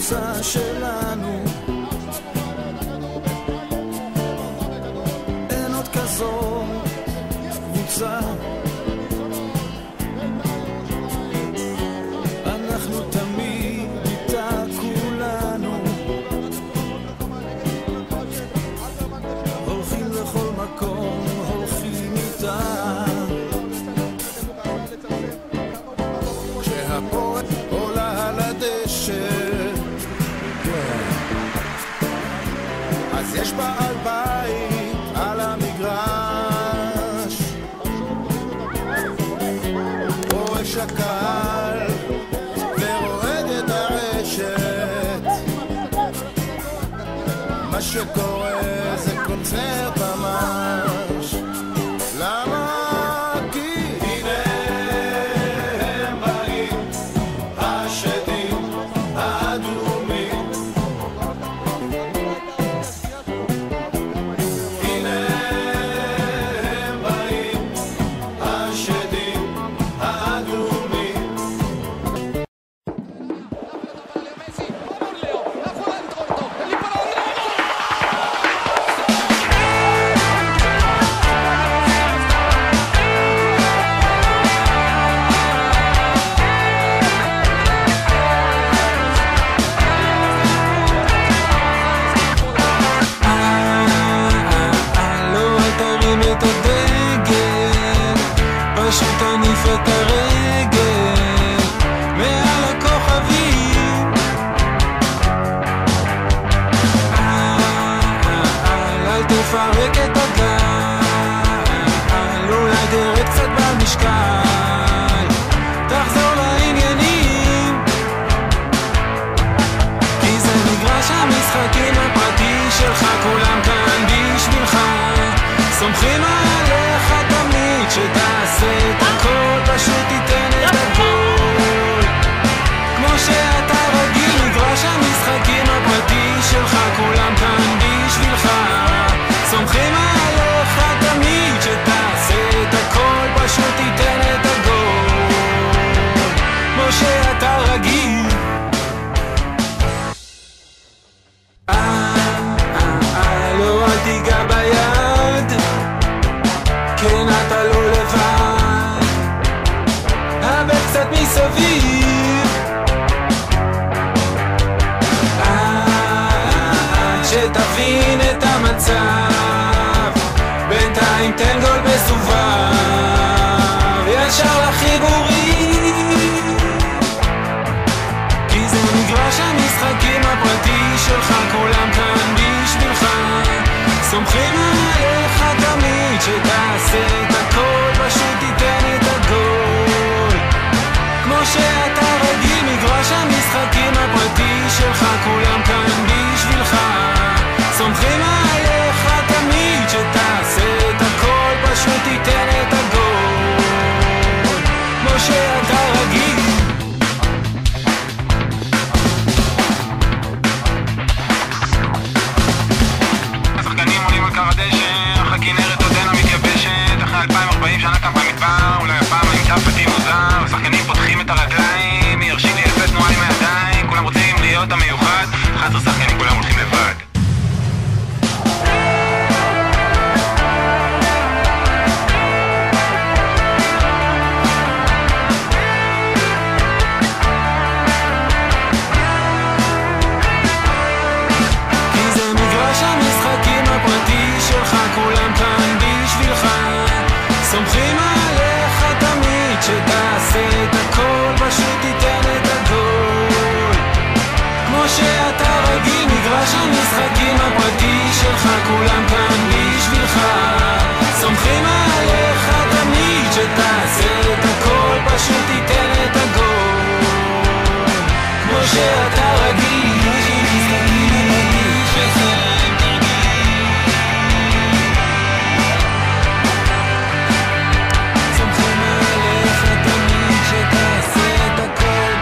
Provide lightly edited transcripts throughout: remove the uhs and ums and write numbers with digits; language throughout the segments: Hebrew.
הקבוצה שלנו, אין עוד כזו קבוצה, אנחנו תמיד איתה כולנו, הולכים לכל מקום, הולכים איתה, כשהפועל עולה על הדשא, אז יש בעל בית על המגרש, רועש הקהל ורועד את הרשת, מה שקורה זה קונצרט ממש. למה? כי הנה הם באים, השדים האדומים, הנה הם באים, השדים האדומים. לא אל תרים את הדגל, פשוט תניף את הרגל מעל הכוכבים. אל תפרק את הגל, אולי תרד קצת במשקל, תחזור לעניינים, כי זה מגרש המשחקים הפרטי שלך, כולם כאן בשבילך, סומכים עליך תמיד שתעשה את הכל, פשוט תיתן את הכל כמו שאתה רגיל. מגרש המשחקים הפרטי שלך, כולם כאן בשבילך, סומכים עליך תמיד שתעשה את הכל, פשוט תיתן את הגול כמו שאתה רגיל. לא אל תיגע ביד, כן אתה לא לבד, הבט קצת מסביב, עד שתבין את המצב, בינתיים תן גול בסובב, ישר לחיבורים, כי זה מגרש המשחקים הפרטי שלך, כולם כאן בשבילך, סומכים עליך תמיד שתעשה את הכל, פשוט תיתן את הגול כמו שאתה רגיל. מגרש המשחקים הפרטי שלך, כולם כאן בשבילך, סומכים עליך תמיד שתעשה את הכל, פשוט תיתן את הגול כמו שאתה רגיל. השחקנים עולים על קר הדשא, אך הכנרת עודנה מתייבשת, אחרי 2040 שנה כאן במדבר, אולי הפעם נמצא פתים מוזר, השחקנים פותחים את הרגליים, ירשי לי יפה תנועה עם הידיים, כולם רוצים להיות המיוחד, 11 שחקנים כולם הולכים לבד. כי זה מגרש המשחקים הפרטי שלך, כולם כאן בשבילך, סומכים עליך תמיד שתעשה את הכל, פשוט תיתן את הגול כמו שאתה רגיל. מגרש המשחקים הפרטי שלך, כולם כאן בשבילך, סומכים עליך תמיד שתעשה את הכל, פשוט תיתן את הגול כמו שאתה רגיל. סומכים עליך תמיד שתעשה את הכל.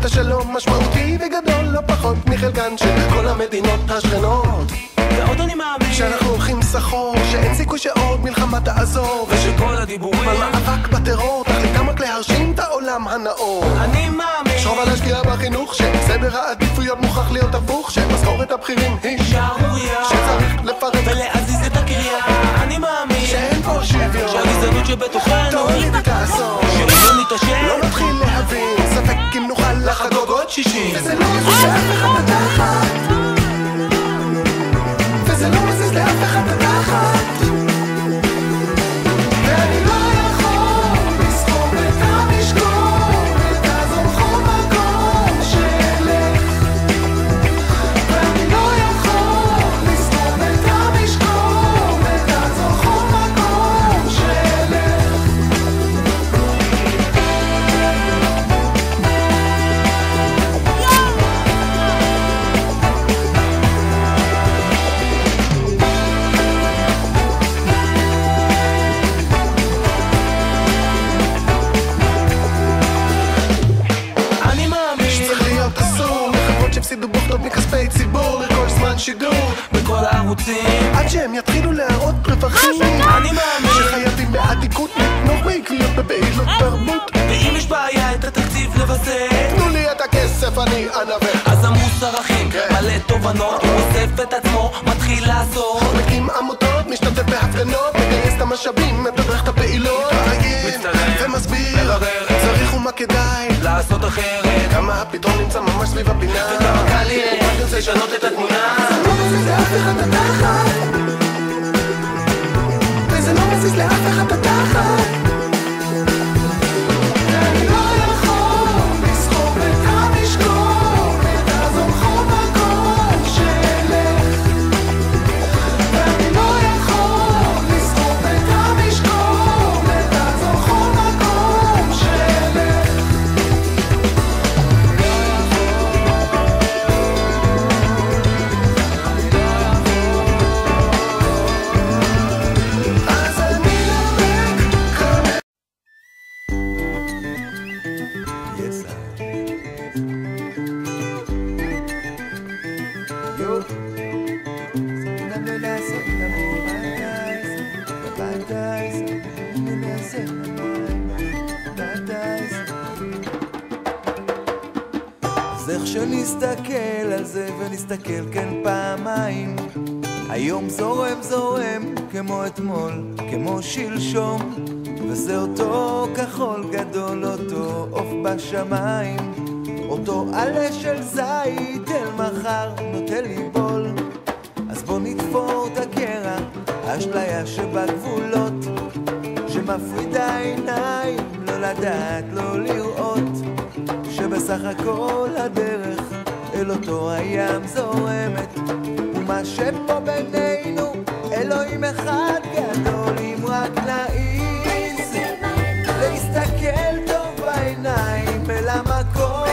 את השלום משמעותי וגדול לא פחות מחלקן של כל המדינות השכנות. ועוד אני מאמין שאנחנו הולכים סחור, שאין סיכוי שעוד מלחמה תעזור, ושכל הדיבורים על מאבק בטרור תכליתם רק להרשים את העולם הנאור. אני מאמין שרוב על השקיעה בחינוך, שסדר העדיפויות מוכרח להיות הפוך, שמשכורת הבכירים היא שערורייה, שצריך לפרק ולהזיז את הקריאה. אני מאמין שאין פה שוויון, שהגזענות שבתוכנו תוריד את האסון, שלא נתעשת, לא נתחיל להבין ספק אם נוכל לחגוג עוד 60. וזה לא מזיז לאף אחד את התחת, וזה לא מזיז לאף אחד את התחת, ואני לא יכול לסחוב את המשקורת, אז הולכו מקום שילך, ואני לא יכול לסחוב את המשקורת, אז הולכו מקום שילך. הפסידו בוכתות מכספי ציבור לכל זמן שידור בכל הערוצים עד שהם יתחילו להראות רווחים. אני מאמין שחייבים בעתיקות לתמוך בעקביות בפעילות תרבות, ואם יש בעיה את התקציב לבסס, תנו לי את הכסף אני אנווה. אז המוסר אחים מלא תובנות, הוא אוסף את עצמו מתחיל לעשות, מקים עמותות, משתתף בהפגנות, מגייס את המשאבים, מתדרך את הפעילות, מצטלם ומסביר צריך ומה כדאי לעשות אחרת, כמה הפתרון נמצא ממש סביב הפינה, וכמה קל יהיה רק נרצה לשנות את התמונה. זה לא מזיז לאף אחד את התחת, וזה לא מזיז לאף אחד את התחת, ואני לא יכול לסחוב את המשקורת, אז הולכו מקום שילך, ואני לא יכול לסחוב את המשקורת, אז הולכו מקום שילך. אז איך שנסתכל על זה ונסתכל כן פעמיים, היום זורם זורם כמו אתמול, כמו שלשום, וזה אותו כחול גדול, אותו עוף בשמיים, אותו עלה של זית אל מחר נוטה ליבול. אז בוא נתפור את הקרע, האשליה שבגבולות, שמפרידה עיניים, לא לדעת, לא לראות, שבסך הכל הדרך אל אותו הים זורמת, ומה שפה בינינו אלוהים אחד גדול, אם רק נעיז להסתכל טוב בעיניים אל המקום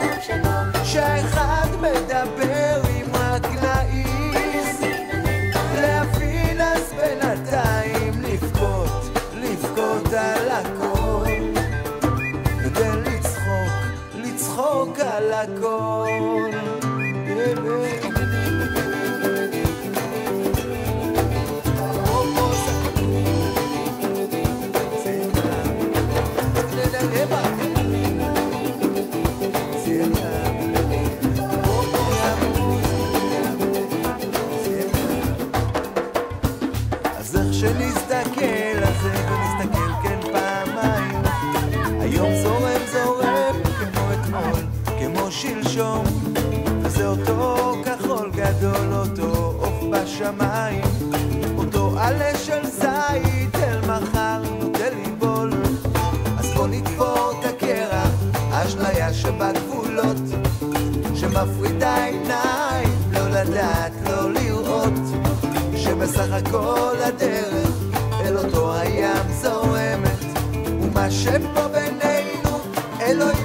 שהאחד מדבר, אם רק נעיז להבין, אז בינתיים לבכות על הכל, ותן לצחוק על הכל. אז איך שנסתכל על זה ונסתכל כן פעמיים, היום זורם זורם כמו אתמול, כמו שלשום, וזה אותו כחול גדול, אותו עוף בשמיים, אותו עלה של זית אל מחר נוטה ליבול. אז בוא נתפור את הקרע, האשליה שבגבולות, שמפרידה עיניים, לא לדעת, לא לראות, שבסך הכל הדרך אל אותו הים זורמת, ומה שפה בינינו אלוהים